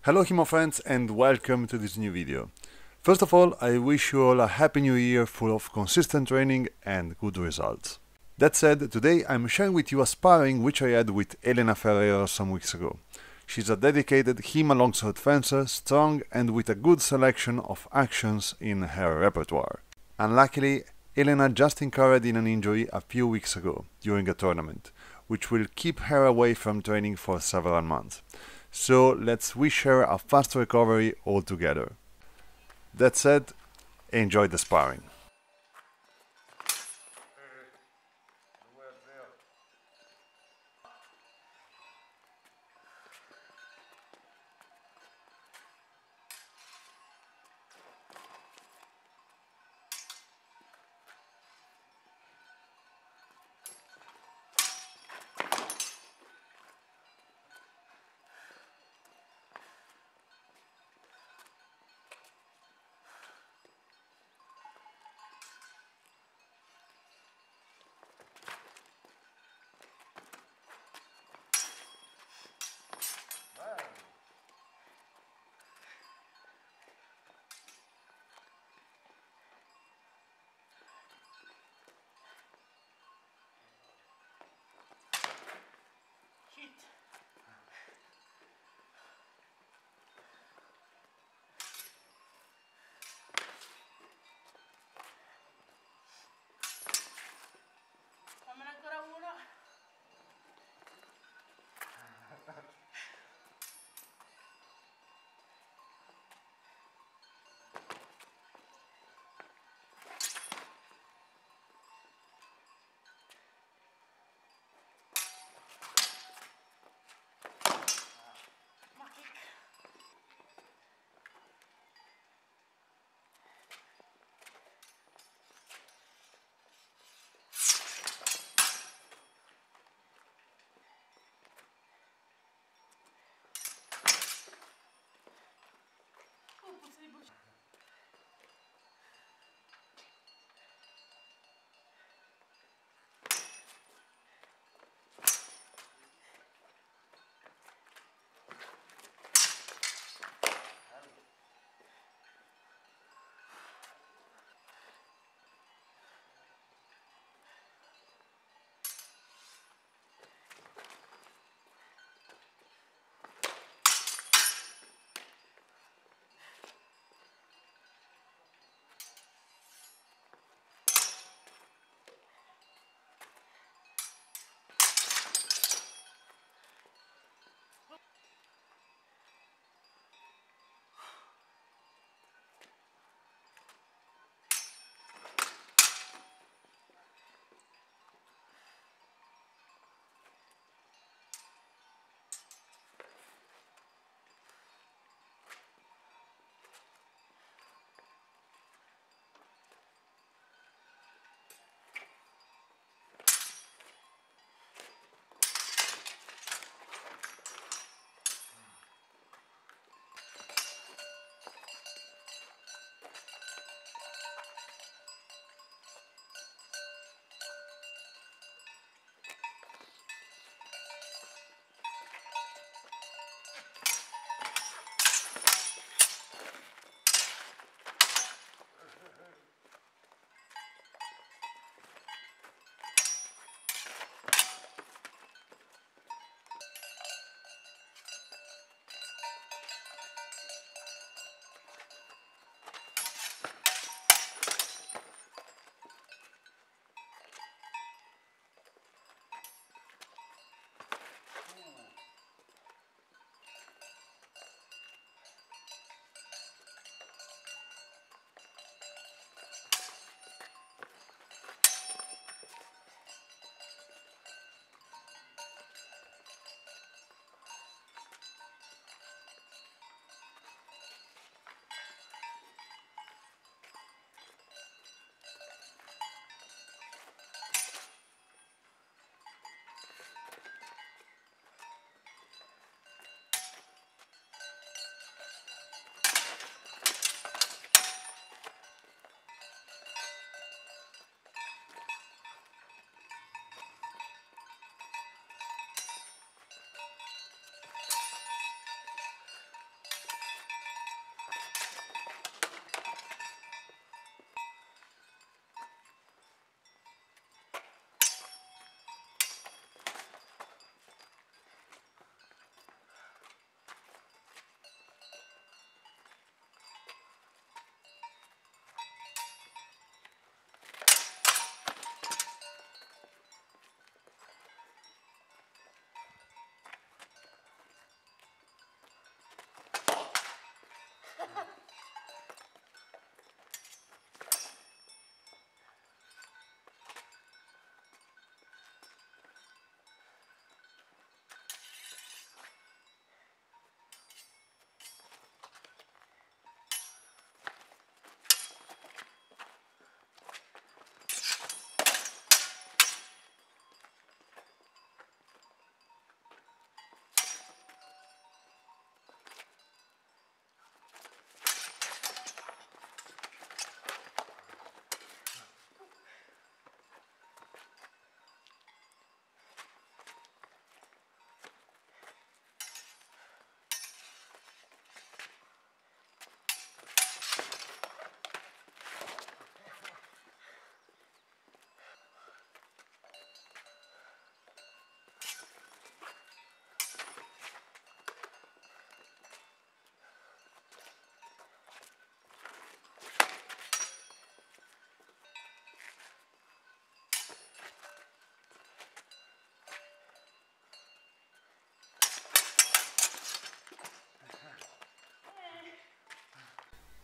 Hello HEMA friends and welcome to this new video. First of all, I wish you all a happy new year full of consistent training and good results. That said, today I'm sharing with you a sparring which I had with Elena Ferrero some weeks ago. She's a dedicated HEMA longsword fencer, strong and with a good selection of actions in her repertoire. Unluckily, Elena just incurred in an injury a few weeks ago during a tournament, which will keep her away from training for several months. So let's wish her a fast recovery altogether. That said, enjoy the sparring.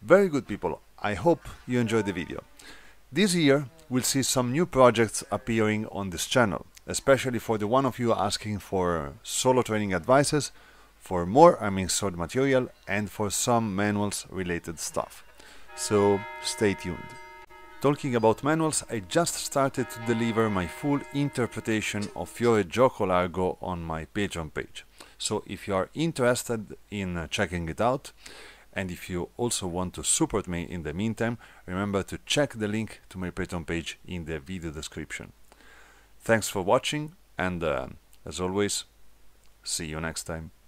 Very good, people. I hope you enjoyed the video. This year we'll see some new projects appearing on this channel, especially for the one of you asking for solo training advices, for more sword material, and for some manuals related stuff. So stay tuned. Talking about manuals, I just started to deliver my full interpretation of Fiore Gioco Largo on my Patreon page. So if you are interested in checking it out, and if you also want to support me in the meantime, remember to check the link to my Patreon page in the video description. Thanks for watching, and as always, see you next time.